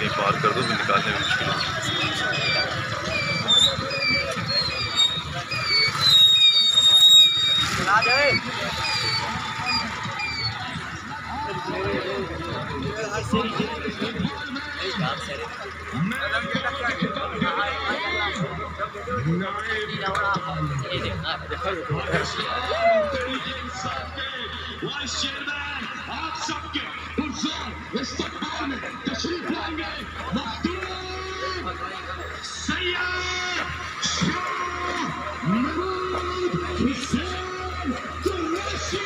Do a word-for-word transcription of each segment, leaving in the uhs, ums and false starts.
कहीं पार कर दो तो निकालने में मुश्किल होगी। आप सबके पुरजोर इस्तकबाल में तशरीफ लाएंगे सैयद शाह महमूद हुसैन कुरैशी।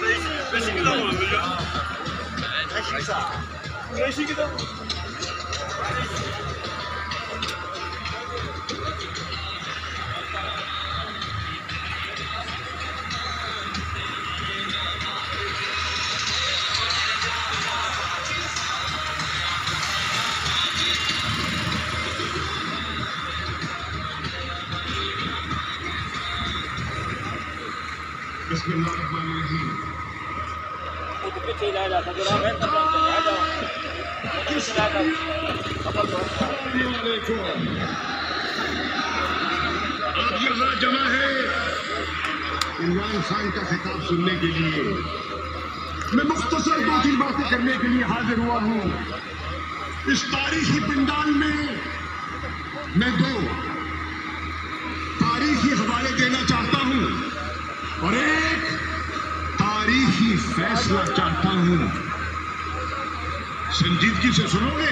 आप यहाँ जमा है इमरान खान का खिताब सुनने के लिए। मैं मुख्तसर दो तीन बातें करने के लिए हाजिर हुआ हूँ। इस तारीखी पंडाल में मैं दो तारीखी हवाले देना चाहता हूँ और एक तारीखी फैसला चाहता हूँ। संजीदगी से सुनोगे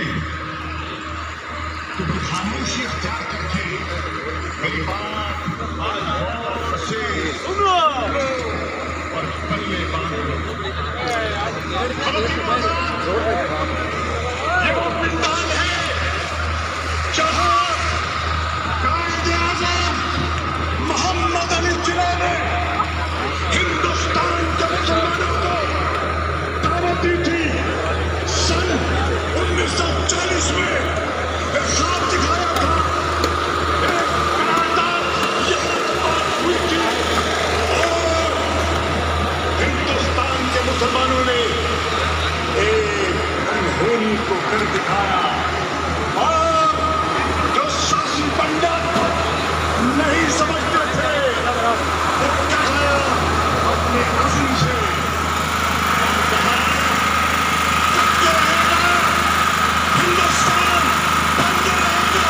तो खामोशी अख्तियार करके मेरी बात गौर से सुनो और पल्ले बांधो। ये वो पंडाल है जहां कायद-ए-आज़म मोहम्मद अली जिन्ना ने हिंदुस्तान के मुसलमानों को दावत दी थी। सन उन्नीस सौ चालीस में एक ख्वाब दिखाया था, एक करारदाद यहाँ पास हुई थी और हिंदुस्तान के मुसलमानों ने एक अनहोनी को कर दिखाया। और जो शासन पंडित नहीं समझते थे वो कहा अपने अज़्म से हिंदुस्तान बंद रहेगा।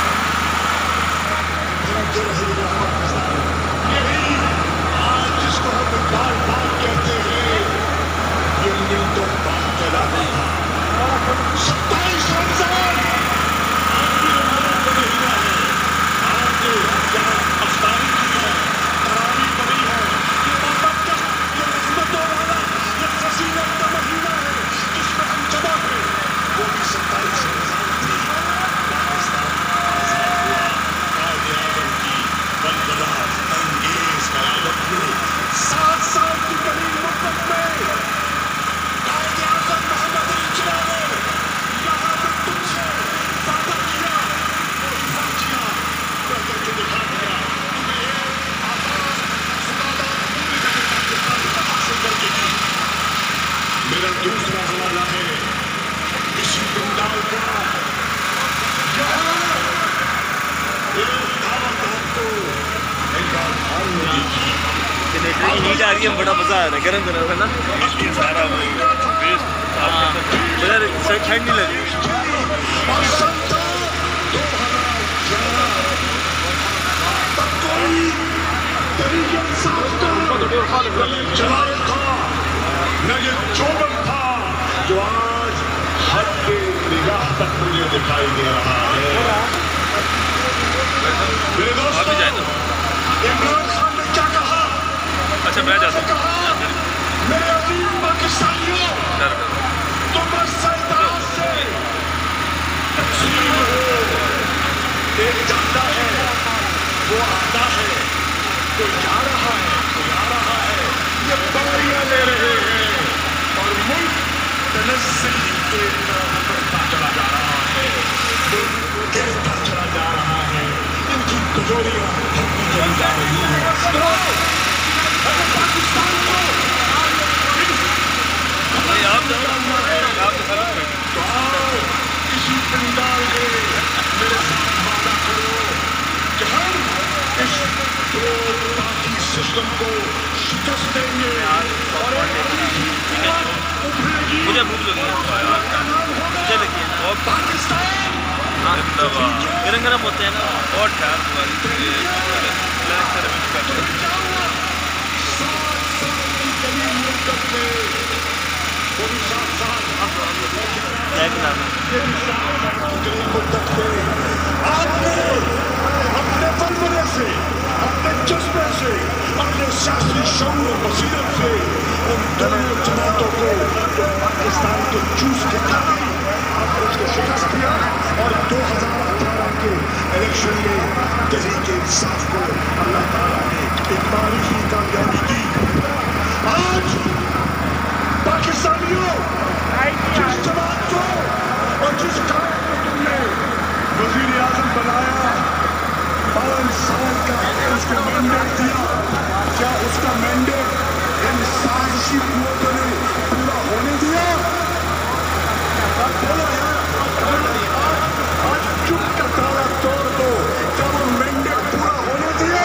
यही आज जिसको हम बार बार कहते हैं ये मिल तो बात कहलाता था। सत्ताईस रमजान आज भी रमजान का महीना है। आज यहाँ अफ्तारी की है, तरावी पड़ी है। ये मुबक्कस, ये रहमतों वाला, ये फजीलत का महीना है जिसमें हम जमा हैं। वो भी सत्ताईस रमजान थी। पाकिस्तान आजाद हुआ। कायद-ए-आज़म की बलबलाहट अंगेज क़यादत में सात साल की बड़ी मुद्दत में कायद-ए-आज़म मोहम्मद अली जिन्ना ने यहाँ पे तुमसे वादा किया और वाक़िया कर करके दिखा दिया। तुम्हें एक आज़ाद ज़िंदाबाद पूरी पाकिस्तान को हासिल करके दी। मेरा दूसरा हवाला है इसी पंडाल का। यहाँ एक दावत आपको इमरान खान ने दी थी। हीट आ रही है, बड़ा मजा आ रहा है। गर्म गर्म है ना, सारा ठंड नहीं लगी। और सन था दो हजार ग्यारह तब कोई तरीके इंसाफ का जलाल था न ये चोबन था जो आज हद के निगाह तक मुझे दिखाई दे रहा है। मेरे दोस्तों, इमरान खान ने क्या कहा? अच्छा मैं जाता हूँ। मेरे अजीम पाकिस्तानियों, तुम सरदार से तकसीम हो। एक जाता है, वो आता है, कोई जा रहा है, कोई आ रहा है। ये बारियां ले रहे हैं और मुल्क तनज़्ज़ुल के तरफ बढ़ता चला जा रहा है। मुल्क गिरता चला जा रहा है। इनकी तिजोरियां भरती चली जा रही हैं। अगर पाकिस्तान को आप तो आप तो इसी दुश्मन को शिकस्त देंगे और मुझे भूख लगी है, मुझे लगी है ना। और पाकिस्तान गरम गरम होते हैं ना। और अपने फलवरे से, अपने जज्बे से, अपने शास्त्रीय शौर्य बसीरत से उन दोनों जमातों को पाकिस्तान के चूस के खाई आपने उसको शिकस्त दिया और दो हजार अठारह के इलेक्शन में तहरीक इंसाफ को अल्लाह ताला ने एक तारीखी कामयाबी दी। आज पाकिस्तानियों जिस जमात को और जिस काम को तुमने वजीर आजम बनाया, पांच साल का उसको मैंडेट दिया, क्या उसका मैंडेट इन साजिशी कुओं ने पूरा होने दिया? आज चुप का ताला तोड़ दो, क्या वो मैंडेट पूरा होने दिया?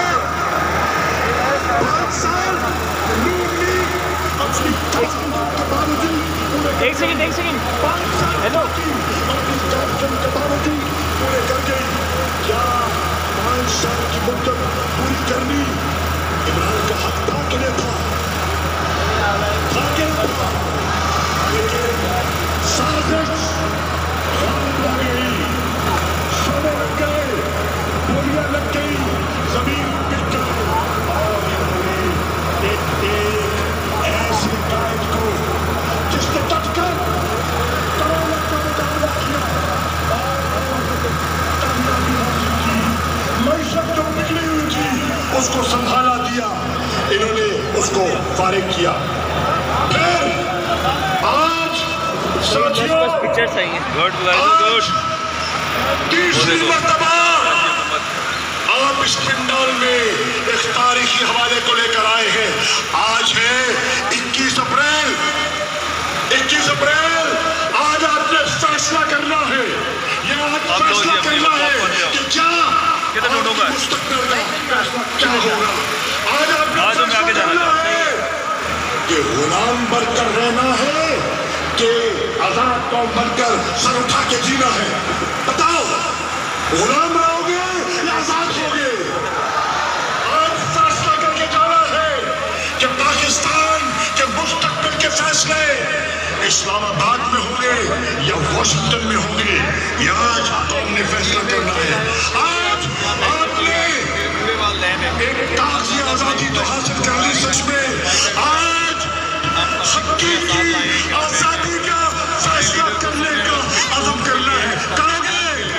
पांच साल लीग लीग अपनी ताकतों के बावजूद एक सेकंड एक सेकंड पांच साल हेलो अपनी ताकतों के बावजूद पूरे कर गई। क्या पांच साल की मुद्दत पूरी करनी इमरान का हक था कि नहीं था? था कि नहीं था? लेकिन साजिश खामोश हो गई, शोले लग गए, गोलियां लग गई, जमीन गिर गई और इन्होंने एक एक ऐसे कायद को जिसने डटकर करोड़ों का मुकाबला किया और कामयाबी हासिल की, मईशत जो बिगड़ी हुई थी उसको संभाला दिया, इन्होंने उसको फारिग किया। फिर आज साथियों पिक्चर सही है। गुड आज तीसरी मर्तबा आप इस पंडाल में एक तारीखी हवाले को लेकर आए हैं। आज है इक्कीस अप्रैल। इक्कीस अप्रैल आज आपने फैसला करना है, यह आज फैसला करना है कि क्या मुस्तकबिल का फैसला क्या होगा। आज आपने फैसला करना है कि गुलाम बनकर रहना है कि आजाद कौम बनकर सर उठा के जीना है। बताओ, गुलाम रहोगे या आजाद होगे? आज फैसला करके जाना है कि पाकिस्तान के मुस्तकबिल के फैसले इस्लामाबाद में होंगे या वाशिंगटन में होंगे, ये आज कौम ने फैसला करना है। आज आपने एक कागजी आजादी तो हासिल कर ली, सच में आज हकीकी आजादी का फैसला करने का अज़म करना है। करोगे?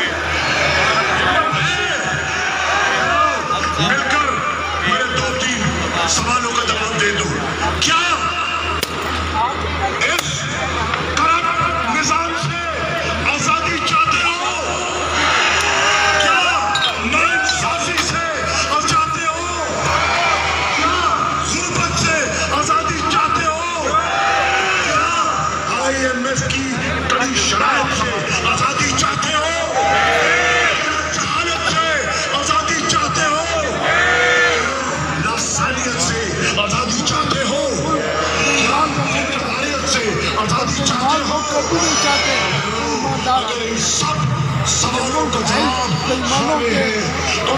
मिलकर मेरे दो तीन सवालों का जवाब दे दो। क्या इस करप्ट निजाम से आजादी चाहते हो? क्या नाइंसाफी से चाहते हो? क्या जुल्मत से आजादी चाहते हो? क्या आई एम एफ की कड़ी शराब से आजादी चाहते हो? जहालत से आजादी चाहते हो? लासानियत से आजादी चाहते हो? क्या मुल्कियत से आजादी चाहते हो? अगर इन सब सवालों का जवाब हाँ में है तो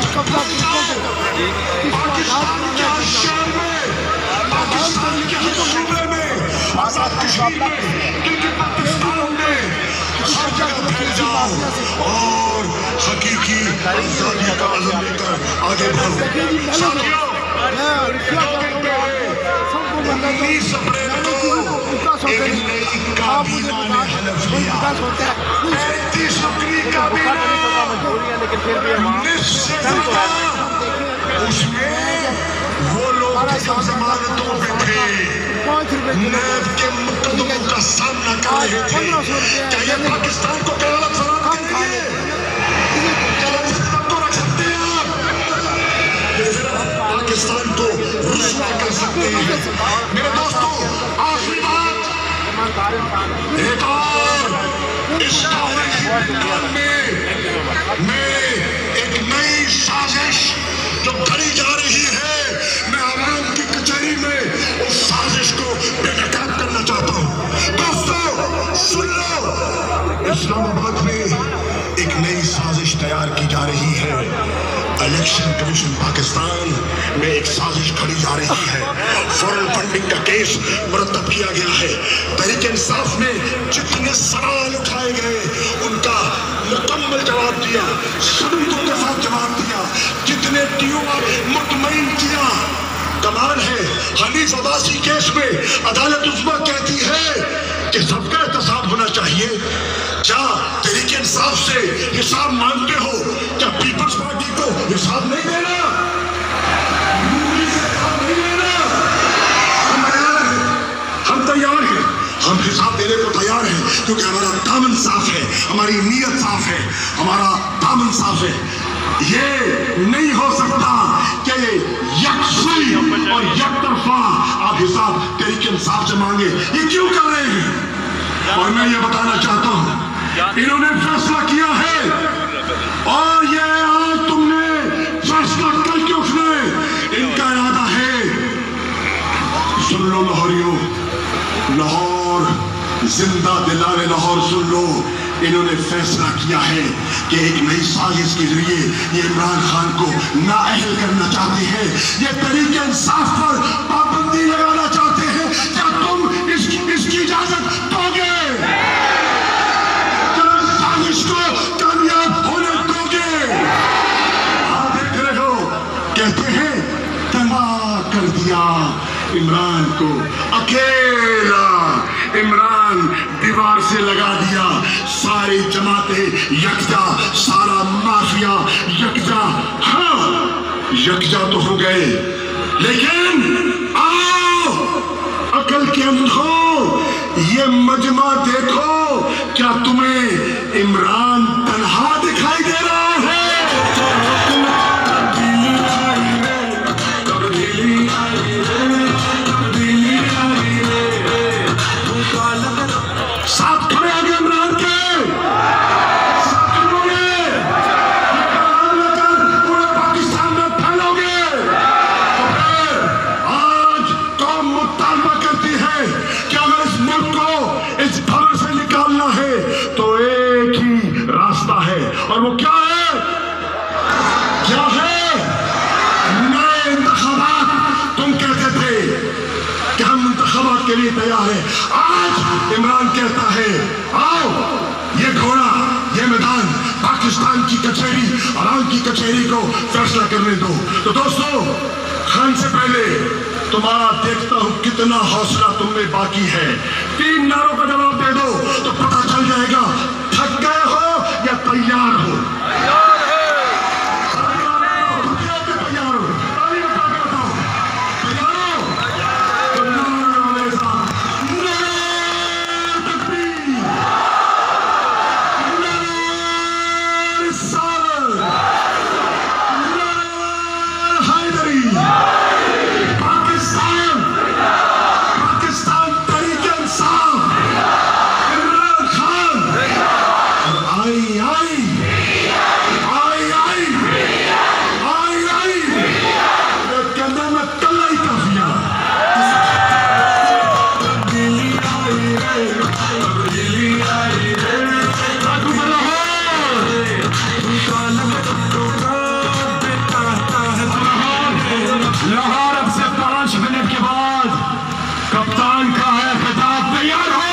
पाकिस्तान के हर शहर में, पाकिस्तान के हर सूबे में, आजाद कश्मीर में, क्योंकि पाकिस्तान में हर जगह फैल जाओ और हकीकी आजादी का अज़म लेकर आगे बढ़ो। साथियों, उन्नीस अप्रैल को एक नई काबीना ने हलफ लिया। पैंतीस अप्रैल काबीना उसमें वो लोग जो जमानतों पे थे, नैब के मुकदमों का सामना कर रहे थे, क्या ये पाकिस्तान को गलत फराम करेंगे? तो रख सकते हैं आप, पाकिस्तान को रुसवा कर सकते हैं। मेरे दोस्तों, आखिरी बात, एक और इस तारीखी पंडाल में मैं एक नई साजिश जो घड़ी जा रही है, मैं आवाम इस्लामाबाद में एक नई साजिश तैयार की जा रही है। इलेक्शन कमीशन पाकिस्तान में एक साजिश खड़ी जा रही है। फॉरेन फंडिंग का केस मुरतब किया गया है। तहरीक इंसाफ ने जितने सवाल उठाए गए उनका मुकम्मल जवाब दिया, सबूतों के साथ जवाब दिया। जितने ट्यूमर मुतमईन किया। कमाल है, हनीफ अब्बासी केस में अदालत उस्मा कहती है कि सबका एहतसाब होना चाहिए। क्या तहरीक इंसाफ से हिसाब मांगते हो? क्या पीपल्स पार्टी को हिसाब नहीं देना? हिसाब नहीं देना? हम तैयार हैं, हम तैयार हैं, हम हिसाब देने को तैयार हैं, क्योंकि हमारा दामन साफ है, हमारी नीयत साफ है, हमारा दामन साफ है। ये नहीं हो सकता कि यकसुई और यकतरफा आप हिसाब तहरीक इंसाफ से मांगे। ये क्यों कर रहे हैं? और मैं ये बताना चाहता हूं, इन्होंने फैसला किया है और ये आज तुमने फैसला कल के उसने इनका इरादा है। सुन लो लाहौरियों, लाहौर जिंदा दिलाने लाहौर सुन लो। इन्होंने फैसला किया है कि एक नई साजिश के जरिए ये इमरान खान को नाअहल करना चाहते हैं। ये तहरीक इंसाफ पर पाबंदी लगाना चाहते हैं। क्या तुम इसकी इसकी इजाजत दोगे? क्या साजिश को कामयाब होने दोगे? आप देख रहे हो, कहते हैं तबाह कर दिया इमरान को, अकेला इमरान दीवार से लगा दिया। सारी जमातें यकजा, सारा माफिया यकजा। हाँ, यकजा तो हो गए, लेकिन आओ अकल के अंधों, ये मजमा देखो। क्या तुम्हें इमरान तन्हा दिखाई दे रहा है? और वो क्या है? क्या है? नए इंतखाबात। तुम कहते थे कि हम इंतखाबात के लिए तैयार हैं। आज इमरान कहता है आओ, ये घोड़ा, ये मैदान, पाकिस्तान की कचहरी, आराम की कचहरी को फैसला करने दो। तो दोस्तों, खान से पहले तुम्हारा देखता हूं कितना हौसला तुम में बाकी है। तीन नारों का जवाब दे दो तो पता चल जाएगा थक गए हो या तैयार हो। तैयार है, तैयार हो, तैयार हो, ताली बजा के बताओ, तैयार हो? तो नारे वाले साहब, नारे तकबीर, नारे रिसालत, नारे हैदरी। पाकिस्तान, पाकिस्तान तहरीक इंसाफ, इमरान खान। आई आई आई आई आई आई कहना मैं कल ही काफिया। लाहौर अब से पांच मिनट के बाद कप्तान का है खिताब, तैयार हो।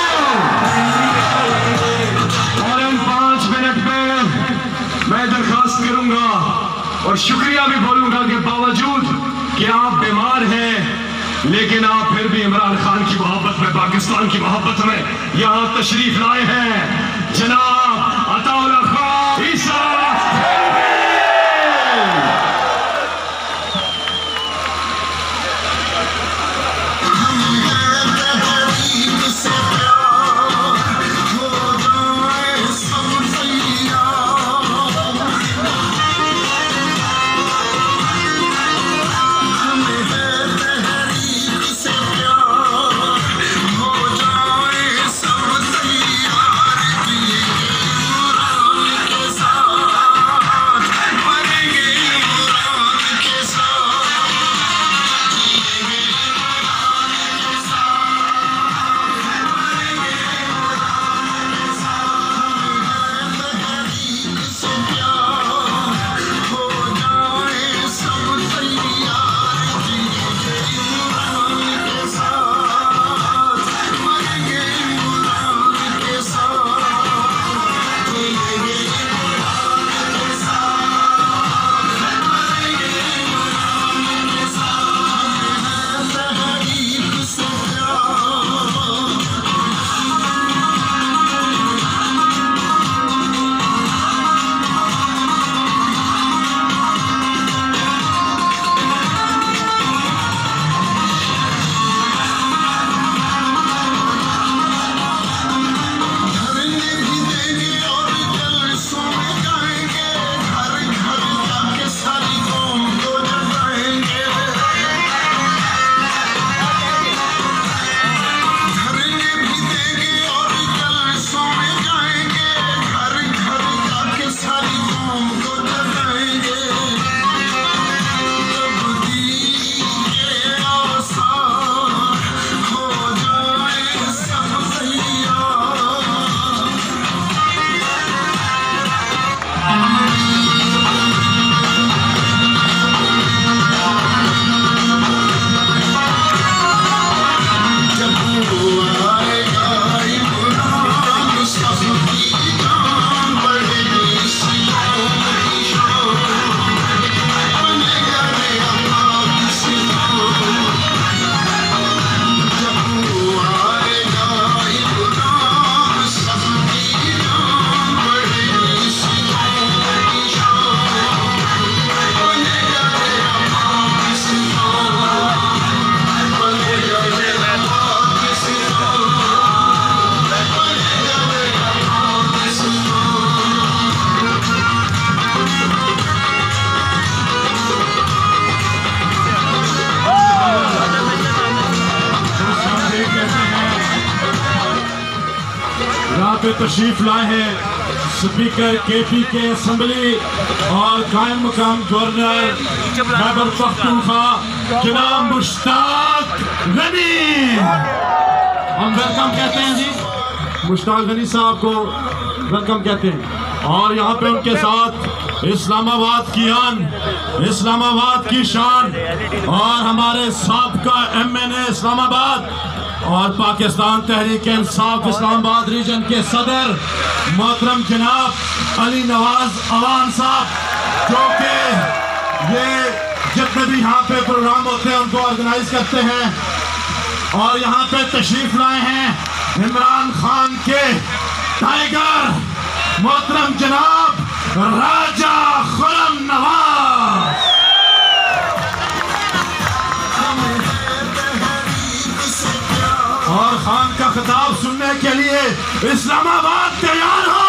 और इन पांच मिनट में मैं दरखास्त करूंगा और शुक्रिया भी बोलूंगा कि बावजूद कि आप बीमार हैं, लेकिन आप फिर भी इमरान खान की मोहब्बत में, पाकिस्तान की मोहब्बत में यहां तशरीफ लाए हैं। जनाब अताउल्ला खान ईसा। पे तशरीफ लाए हैं स्पीकर के पी के असम्बली और कायम मकाम गवर्नर खैबर पख्तूनख्वा जनाब मुश्ताक गनी। हम वेलकम कहते हैं जी, मुश्ताक गनी साहब को वेलकम कहते हैं। और यहाँ पे उनके साथ इस्लामाबाद की आन, इस्लामाबाद की शान और हमारे साबका एम एन ए इस्लामाबाद और पाकिस्तान तहरीक इंसाफ इस्लामाबाद रीजन के सदर मोहतरम जनाब अली नवाज अवान साहब, जो कि ये जितने भी यहाँ पे प्रोग्राम होते हैं उनको ऑर्गेनाइज करते हैं। और यहाँ पे तशरीफ लाए हैं इमरान खान के टाइगर मोहतरम जनाब राजा खुर्रम नवाज। और खान का खिताब सुनने के लिए इस्लामाबाद तैयार हो,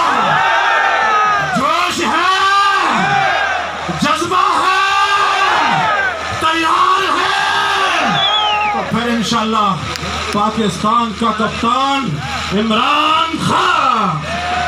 जोश है, जज्बा है, तैयार है। तो फिर इंशाल्लाह पाकिस्तान का कप्तान इमरान खान।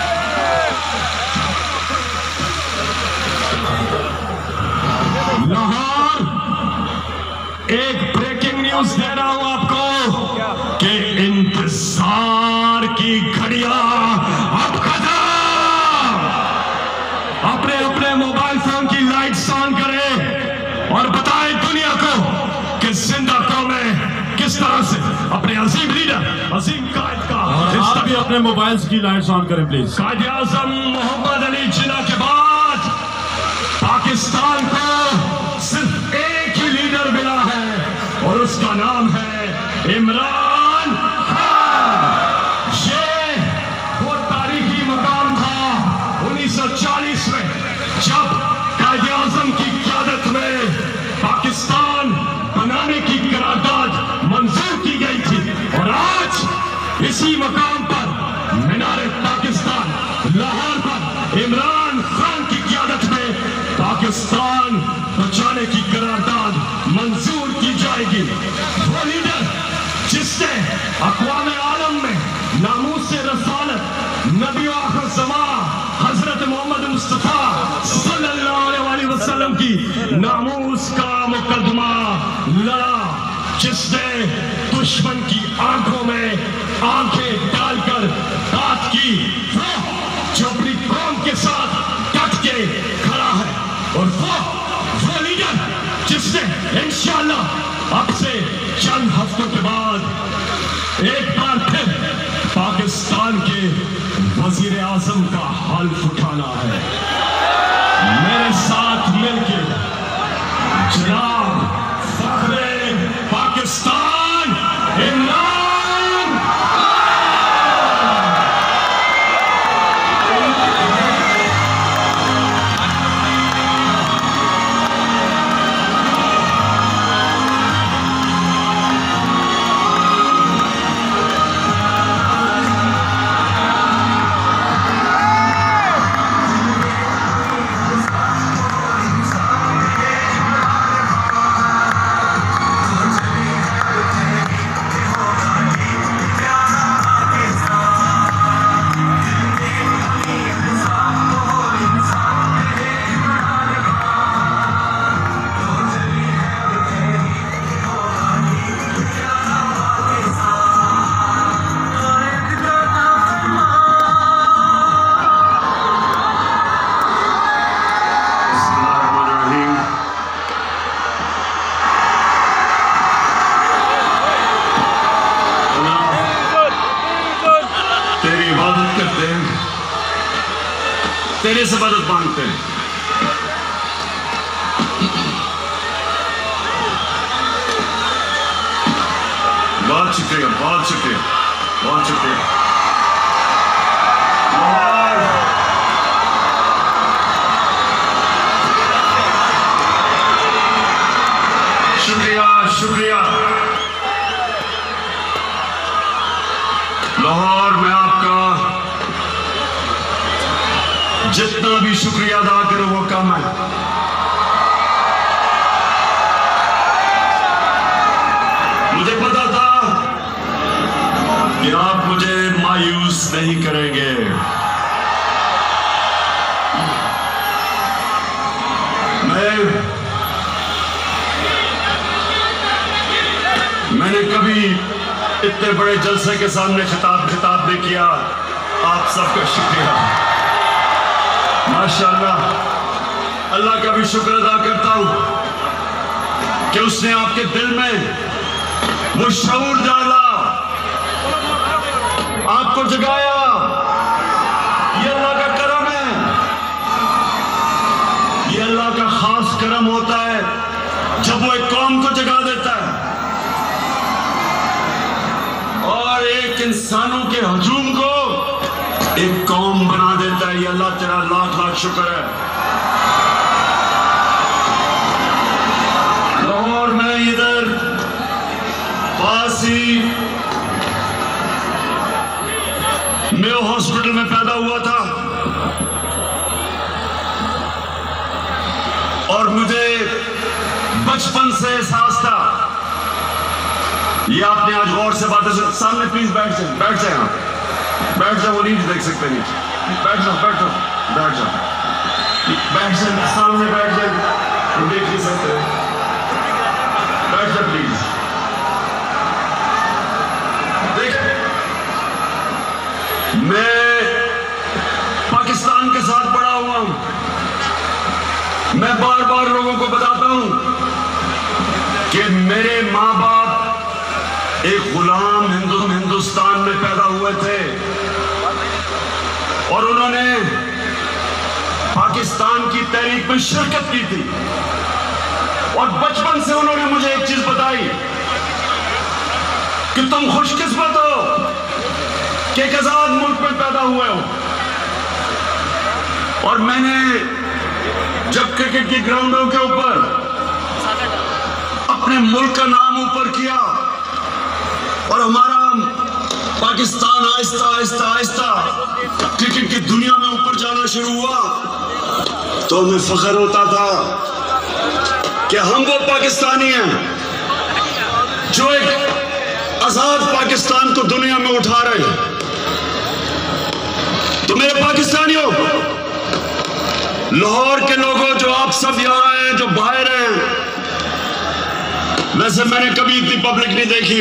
लाहौर, एक ब्रेकिंग न्यूज दे रहा हूं आपको कि इंतजार की घड़ियां अब खत्म। अपने अपने मोबाइल फोन की लाइट्स ऑन करें और बताएं दुनिया को कि जिंदा कौमें किस तरह से अपने अजीम लीडर, अजीम कायद का। आप भी अपने मोबाइल्स की लाइट्स ऑन करें प्लीज। कायद आजम मोहम्मद अली जिन्ना के बाद पाकिस्तान को सिर्फ एक ही लीडर मिला है और उसका नाम है इमरान खान। ये वो तारीखी मकाम था उन्नीस सौ चालीस में जब कायद आजम की क़यादत में पाकिस्तान बनाने की करारदाद मंजूर की गई थी। और आज इसी मकाम पर मीनारे पाकिस्तान लाहौर पर इमरान खान की क़यादत में पाकिस्तान बचाने की करारदाद मंजूर की जाएगी। वो लीडर जिसने अक़वाम आलम में नामूस से रसालत नबी आखिर ज़मा हजरत मोहम्मद मुस्तफ़ा सल्लल्लाहु अलैहि वसल्लम की नामूस का मुकदमा लड़ा, जिसने दुश्मन की आंखों में आंखें डालकर बात की, जो अपनी कौम के साथ डट के खड़ा है। और वो वो लीडर जिसने इंशाअल्लाह अब से चंद हफ्तों के बाद एक बार फिर पाकिस्तान के वजीर आजम का हल्फ उठाना है। मेरे साथ मिलके जनाब फख्रे पाकिस्तान इमरान। तेरे से मदद मांगते हैं। बहुत शुक्रिया, बहुत शुक्रिया, बहुत शुक्रिया। शुक्रिया शुक्रिया। लाहौर में आपका जितना भी शुक्रिया अदा करो वो कम है। मुझे पता था कि आप मुझे मायूस नहीं करेंगे। मैं मैंने कभी इतने बड़े जलसे के सामने खिताब खिताब नहीं किया। आप सबका शुक्रिया। माशाअल्लाह, अल्लाह का भी शुक्र अदा करता हूं कि उसने आपके दिल में वो शऊर डाला, आपको जगाया। ये अल्लाह का करम है, ये अल्लाह का खास करम होता है जब वो एक कौम को जगा देता है और एक इंसानों के हजूम को एक कौम बना देता है। ये अल्लाह तेरा लाख लाख शुक्र है। लाहौर में इधर पास ही मेयो हॉस्पिटल में पैदा हुआ था और मुझे बचपन से एहसास था। ये आपने आज गौर से बातें सुन। सामने प्लीज बैठ जाए, बैठ जाए, आप बैठ जाओ, वो नहीं देख सकते नहीं। बैठ जाओ, बैठ जाओ, बैठ जाओ, बैठ जाए, सामने बैठ जाए, वो देख नहीं सकते। बैठ जाओ प्लीज। देख, मैं पाकिस्तान के साथ बड़ा हुआ हूं। मैं बार बार लोगों को बताता हूं कि मेरे माँ बाप एक गुलाम हिंदू हिंदुस्तान में पैदा हुए थे और उन्होंने पाकिस्तान की तहरीक में शिरकत की थी। और बचपन से उन्होंने मुझे एक चीज बताई कि तुम खुशकिस्मत हो कि एक आजाद मुल्क में पैदा हुए हो। और मैंने जब क्रिकेट की ग्राउंडों के ऊपर अपने मुल्क का नाम ऊपर किया और हमारा पाकिस्तान आहिस्ता आहिस्ता आहिस्ता क्रिकेट की दुनिया में ऊपर जाना शुरू हुआ, तो हमें फख्र होता था कि हम वो पाकिस्तानी हैं जो एक आजाद पाकिस्तान को दुनिया में उठा रहे हैं। तो मेरे पाकिस्तानियों, लाहौर के लोगों, जो आप सब यहां हैं, जो बाहर हैं, वैसे मैंने कभी इतनी पब्लिक नहीं देखी।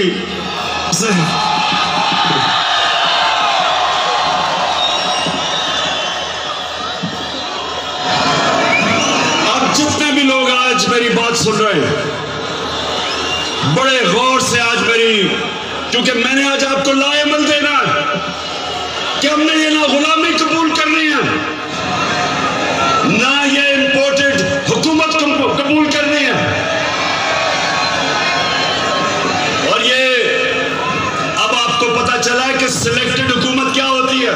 आप जितने भी लोग आज मेरी बात सुन रहे हैं, बड़े गौर से आज मेरी, क्योंकि मैंने आज आपको लाएमल देना कि हमने ये ना गुलामी कबूल करनी है, ना ये इंपोर्टेड हुकूमत कबूल करनी है। और ये अब आपको पता चला है कि सिलेक्टेड हुकूमत क्या होती है,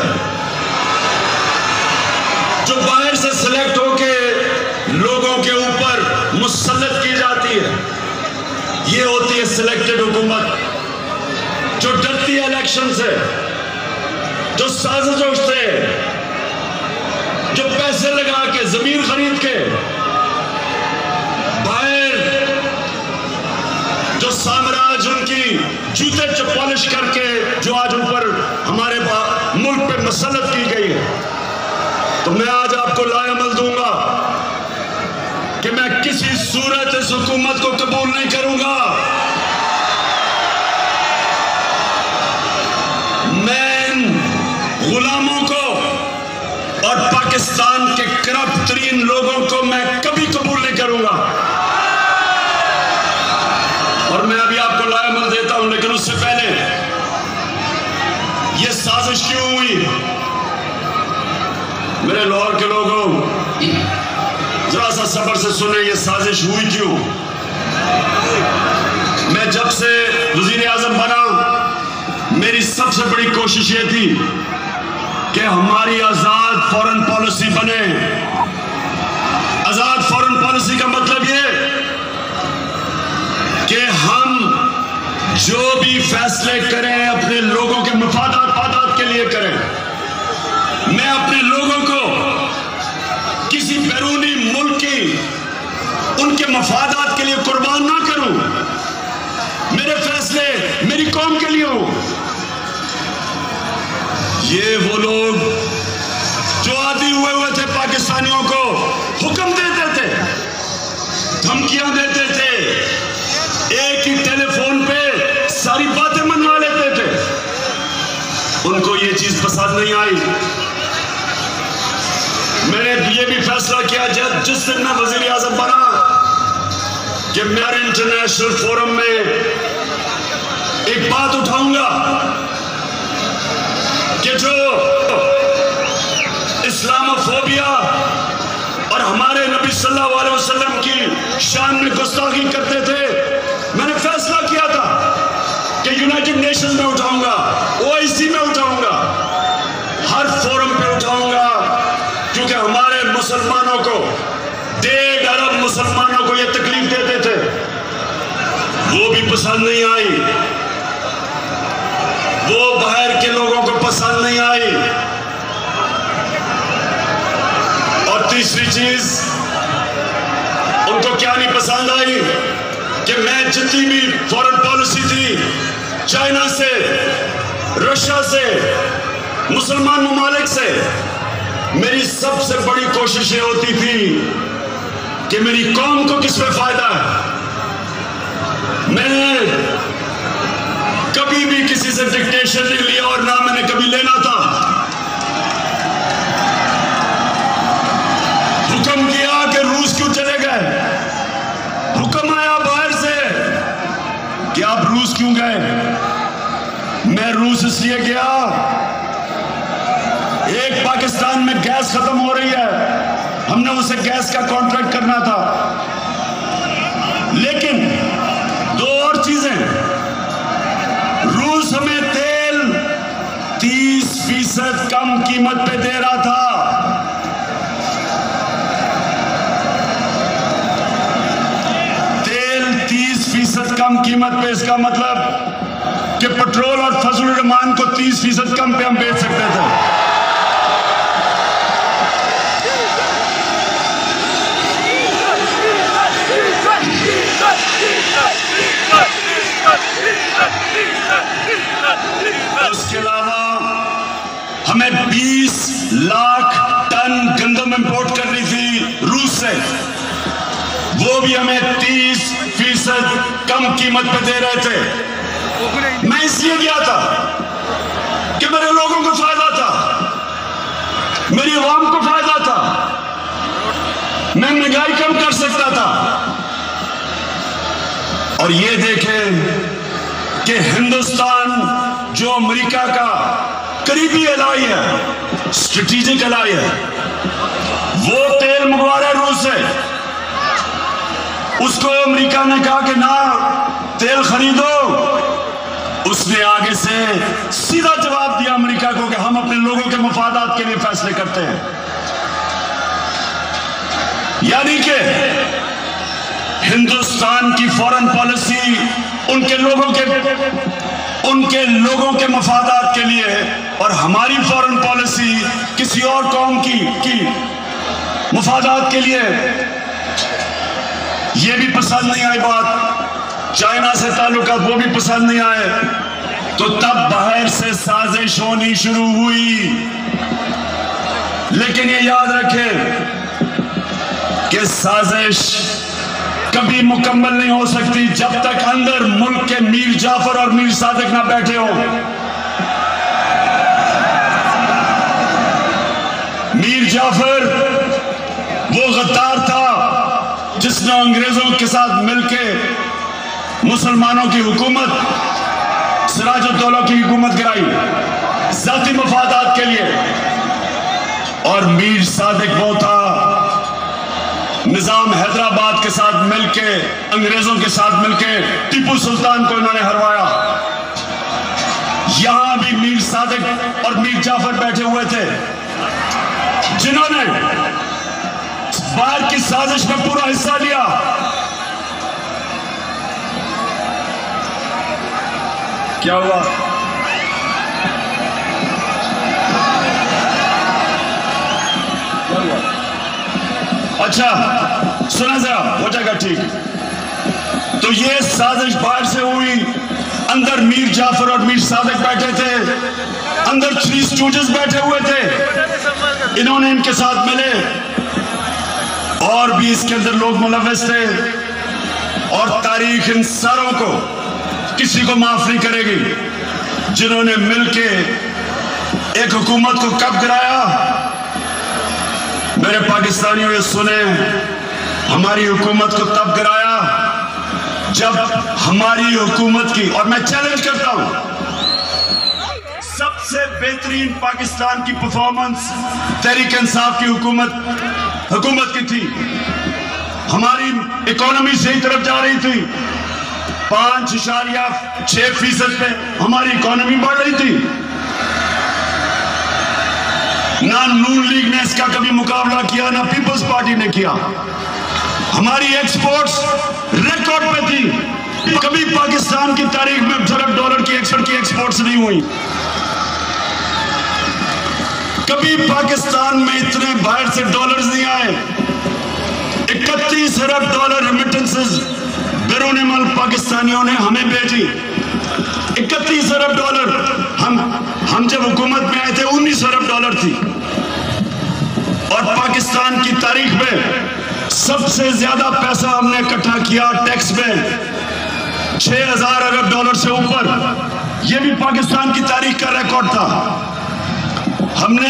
जो बाहर से सिलेक्ट होके लोगों के ऊपर मुसल्लत की जाती है। ये होती है सिलेक्टेड हुकूमत, जो डरती है इलेक्शन से, जो साजिशों से, जो पैसे लगा के, जमीन खरीद के, बाहर जो साम्राज्य उनकी जूते पॉलिश करके जो आज उन पर हमारे मुल्क पे मसल्लत की गई है। तो मैं आज आपको लाएमल दूंगा कि मैं किसी सूरत इस हुकूमत को कबूल नहीं करूंगा। मैं इन गुलामों को और पाकिस्तान के करप्ट तरीन लोगों को मैं कभी कबूल नहीं करूंगा। और मैं अभी आपको लाएमल देता हूं, लेकिन उससे पहले ये साजिश क्यों हुई? मेरे लाहौर के लोगों, जरा सा सब्र से सुने, ये साजिश हुई क्यों? मैं जब से वजीर आजम बना, मेरी सबसे बड़ी कोशिश ये थी कि हमारी आजाद फॉरेन पॉलिसी बने। आजाद फॉरेन पॉलिसी का मतलब ये कि हम जो भी फैसले करें अपने लोगों के मफादात पादात के लिए करें। मैं अपने लोगों को किसी बैरूनी मुल्क की उनके मफादात के लिए कुर्बान ना करूं। मेरे फैसले मेरी कौम के लिए हो। ये भी फैसला किया जब जिस दिन मैं वजीर आजम बना कि मैं इंटरनेशनल फोरम में एक बात उठाऊंगा कि जो इस्लामोफोबिया और हमारे नबी सल्लल्लाहु अलैहि वसल्लम की शान में गुस्ताखी करते थे, मैंने फैसला किया था कि यूनाइटेड नेशंस में उठाऊंगा, ओआईसी में उठाऊंगा, हर फोरम पे उठाऊंगा, क्योंकि हमारे मुसलमानों को, डेढ़ अरब मुसलमानों को यह तकलीफ देते थे, वो भी पसंद नहीं आई, वो बाहर के लोगों को पसंद नहीं आई। और तीसरी चीज उनको क्या नहीं पसंद आई कि मैं जितनी भी फॉरेन पॉलिसी थी, चाइना से, रशिया से, मुसलमान ममालिक से, मेरी सबसे बड़ी कोशिश ये होती थी कि मेरी कौम को किस में फायदा है। मैंने कभी भी किसी से डिक्टेशन नहीं लिया और ना मैंने कभी लेना था। हुक्म किया कि रूस क्यों चले गए, हुक्म आया बाहर से कि आप रूस क्यों गए। मैं रूस इसलिए गया, एक पाकिस्तान में गैस खत्म हो रही है, हमने उसे गैस का कॉन्ट्रैक्ट करना था, लेकिन दो और चीजें, रूस हमें तेल तीस फीसद कम कीमत पे दे रहा था, तेल तीस फीसद कम कीमत पे, इसका मतलब कि पेट्रोल और फजल रहमान को तीस फीसद कम पे हम बेच सकते थे। उसके अलावा हमें बीस लाख टन गंदम इंपोर्ट करनी थी रूस से, वो भी हमें तीस फीसद कम कीमत पे दे रहे थे। मैं इसलिए गया था कि मेरे लोगों को फायदा था, मेरी आवाम को फायदा था, मैं महंगाई कम कर सकता था। और ये देखें कि हिंदुस्तान जो अमेरिका का करीबी एलाई है, स्ट्रेटेजिक एलाई है, वो तेल मंगवा रहा है रूस से। उसको अमेरिका ने कहा कि ना तेल खरीदो, उसने आगे से सीधा जवाब दिया अमेरिका को कि हम अपने लोगों के मफादात के लिए फैसले करते हैं। यानी कि हिंदुस्तान की फॉरेन पॉलिसी उनके लोगों के उनके लोगों के मफादात के लिए है, और हमारी फॉरेन पॉलिसी किसी और कौम की की मफादात के लिए। ये भी पसंद नहीं आई बात, चाइना से ताल्लुकात वो भी पसंद नहीं आए, तो तब बाहर से साजिश होनी शुरू हुई। लेकिन ये याद रखें कि साजिश कभी मुकम्मल नहीं हो सकती जब तक अंदर मुल्क के मीर जाफर और मीर सादिक ना बैठे हो। मीर जाफर वो गद्दार था जिसने अंग्रेजों के साथ मिलकर मुसलमानों की हुकूमत, सिराजुद्दौला की हुकूमत गिराई जाती मफादात के लिए, और मीर सादिक वो था निजाम हैदराबाद के साथ मिलके, अंग्रेजों के साथ मिलके टीपू सुल्तान को इन्होंने हरवाया। यहां भी मीर सादिक और मीर जाफर बैठे हुए थे जिन्होंने बाहर की साजिश में पूरा हिस्सा लिया। क्या हुआ? अच्छा सुना जरा, हो जाएगा ठीक। तो ये साजिश बाहर से हुई, अंदर मीर जाफर और मीर सादिक बैठे थे, अंदर थ्री स्टूडेंट्स बैठे हुए थे, इन्होंने इनके साथ मिले, और भी इसके अंदर लोग मुलव्वस थे। और तारीख इन सारों को किसी को माफ नहीं करेगी जिन्होंने मिलके एक हुकूमत को कब गिराया मेरे पाकिस्तानियों ये सुने, हमारी हुकूमत को तब गिराया जब हमारी हुकूमत की, और मैं चैलेंज करता हूं, सबसे बेहतरीन पाकिस्तान की परफॉर्मेंस तहरीक इंसाफ की हुकूमत हुकूमत की थी। हमारी इकोनॉमी सही तरफ जा रही थी, पांच इशारिया छह फीसद पे हमारी इकोनॉमी बढ़ रही थी। ना नून लीग ने इसका कभी मुकाबला किया, ना पीपल्स पार्टी ने किया। हमारी एक्सपोर्ट्स रिकॉर्ड पे थी, कभी पाकिस्तान की तारीख में अरब डॉलर की एक्सपोर्ट की एक्सपोर्ट्स नहीं हुई। कभी पाकिस्तान में इतने बाहर से डॉलर्स नहीं आए। इकतीस अरब डॉलर रेमिटेंसेस बैरून मुल्क पाकिस्तानियों ने हमें भेजी। इकतीस अरब डॉलर, हम हम जब हुकूमत में आए थे उन्नीस अरब डॉलर थी। और पाकिस्तान की तारीख में सबसे ज्यादा पैसा हमने इकट्ठा किया टैक्स में, छह हजार अरब डॉलर से ऊपर। यह भी पाकिस्तान की तारीख का रिकॉर्ड था। हमने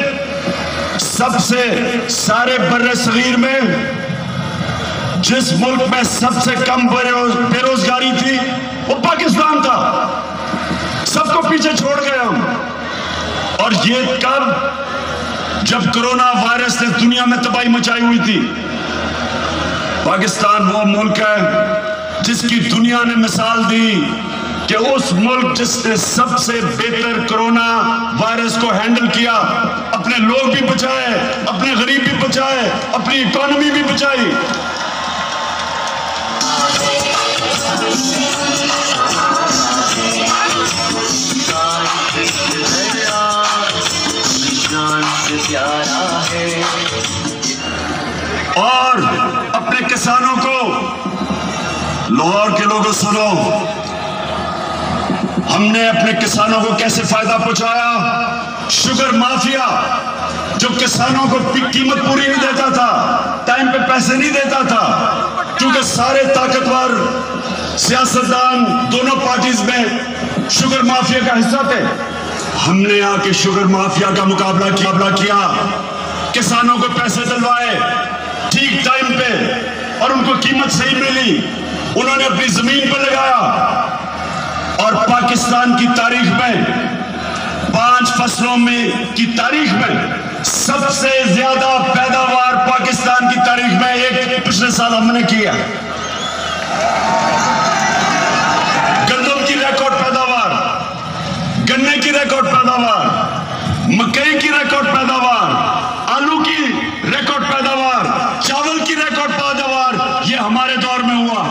सबसे सारे बर्रे सगीर में जिस मुल्क में सबसे कम बेरोजगारी थी वो पाकिस्तान था। सबको पीछे छोड़ गए हम। और ये कब? जब कोरोना वायरस ने दुनिया में तबाही मचाई हुई थी। पाकिस्तान वो मुल्क है जिसकी दुनिया ने मिसाल दी कि उस मुल्क जिसने सबसे बेहतर कोरोना वायरस को हैंडल किया, अपने लोग भी बचाए, अपने गरीब भी बचाए, अपनी इकोनॉमी भी बचाई। और अपने किसानों को, लाहौर के लोगों सुनो, हमने अपने किसानों को कैसे फायदा पहुंचाया। शुगर माफिया जो किसानों को कीमत पूरी नहीं देता था, टाइम पे पैसे नहीं देता था, क्योंकि सारे ताकतवर सियासतदान दोनों पार्टीज में शुगर माफिया का हिस्सा थे। हमने आके शुगर माफिया का मुकाबला मुकाबला किया, किसानों को पैसे दिलवाए ठीक टाइम पे, और उनको कीमत सही मिली। उन्होंने अपनी जमीन पर लगाया। और पाकिस्तान की तारीख में, पांच फसलों में की तारीख में सबसे ज्यादा पैदावार पाकिस्तान की तारीख में एक पिछले साल हमने किया। गंदम की रिकॉर्ड पैदावार, गन्ने की रिकॉर्ड पैदावार, मकई की रिकॉर्ड पैदावार, आलू की रिकॉर्ड पैदावार, चावल की रिकॉर्ड पैदावार, ये हमारे दौर में हुआ।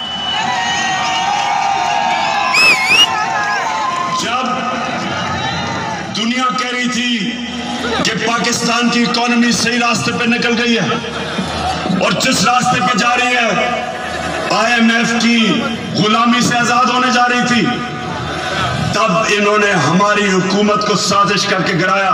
जब दुनिया कह रही थी कि पाकिस्तान की इकोनॉमी सही रास्ते पे निकल गई है और जिस रास्ते पे जा रही है आई एम एफ की गुलामी से आजाद होने जा रही थी, तब इन्होंने हमारी हुकूमत को साजिश करके गिराया।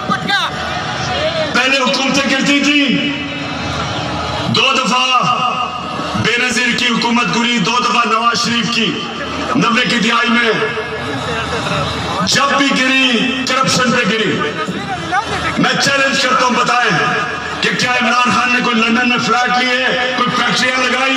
पहले हुकूमतें गिरती थी, दो दफा बेनजीर की हुकूमत गिरी, दो दफा नवाज शरीफ की नब्बे की दिहाई में। जब भी गिरी करप्शन पे गिरी। मैं चैलेंज करता हूं, बताएं कि क्या इमरान खान ने कोई लंदन में फ्लैट लिए, कोई फैक्ट्रियां लगाई?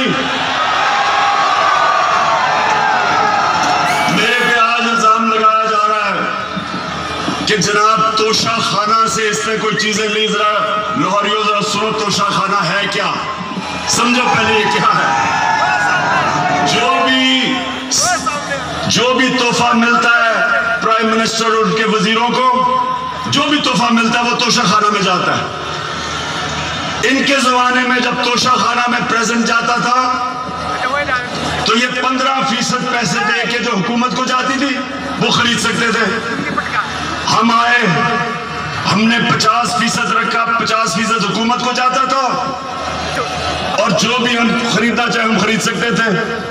मेरे पे आज इल्जाम लगाया जा रहा है कि जनाब तोशा खाना से इसने कोई चीजें ली। जरा लाहौरियों जरा सुनो, तोशा खाना है क्या? समझो पहले ये क्या है। जो भी जो भी तोहफा मिलता है प्राइम मिनिस्टर और उनके वजीरों को, जो भी तोहफा मिलता है वो तोशा खाना में जाता है। इनके जमाने में जब तोशा खाना में प्रेजेंट जाता था तो ये पंद्रह फीसद पैसे दे के जो हुकूमत को जाती थी वो खरीद सकते थे। हम आए, हमने पचास फीसद रखा, पचास फीसद हुकूमत को जाता था और जो भी हम खरीदना चाहे हम खरीद सकते थे।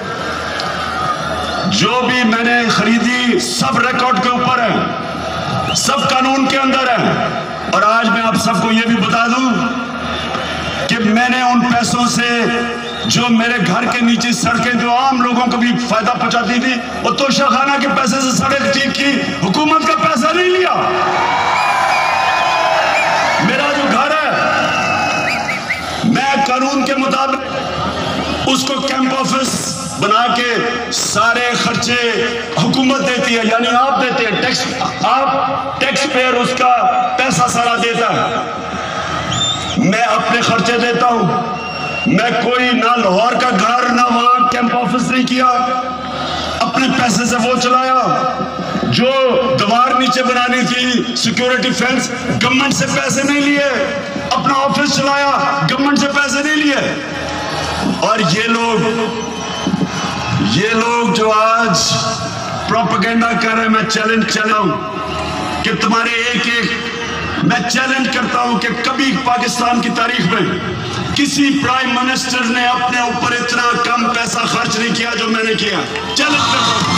जो भी मैंने खरीदी सब रिकॉर्ड के ऊपर है, सब कानून के अंदर है। और आज मैं आप सबको यह भी बता दूं कि मैंने उन पैसों से जो मेरे घर के नीचे सड़कें जो आम लोगों को भी फायदा पहुंचाती थी, वो तोशा खाना के पैसे से सड़क ठीक की, हुकूमत का पैसा नहीं लिया। मेरा जो घर है कानून के मुताबिक उसको कैंप ऑफिस बना के सारे खर्चे हुकूमत देती है, यानी आप देते हैं टैक्स, आप टैक्स पेयर उसका पैसा सारा देता है। मैं अपने खर्चे देता हूं। मैं कोई ना लाहौर का घर ना वहां कैंप ऑफिस नहीं किया, अपने पैसे से वो चलाया। जो दीवार नीचे बनानी थी सिक्योरिटी फेंस, गवर्नमेंट से पैसे नहीं लिए, अपना ऑफिस चलाया, गवर्नमेंट से पैसे नहीं लिए। और ये लोग ये लोग जो आज प्रोपेगेंडा कर रहे हैं, मैं चैलेंज चला हूं कि तुम्हारे एक एक मैं चैलेंज करता हूं कि कभी पाकिस्तान की तारीख में किसी प्राइम मिनिस्टर ने अपने ऊपर इतना कम पैसा खर्च नहीं किया जो मैंने किया। चैलेंज करता हूं।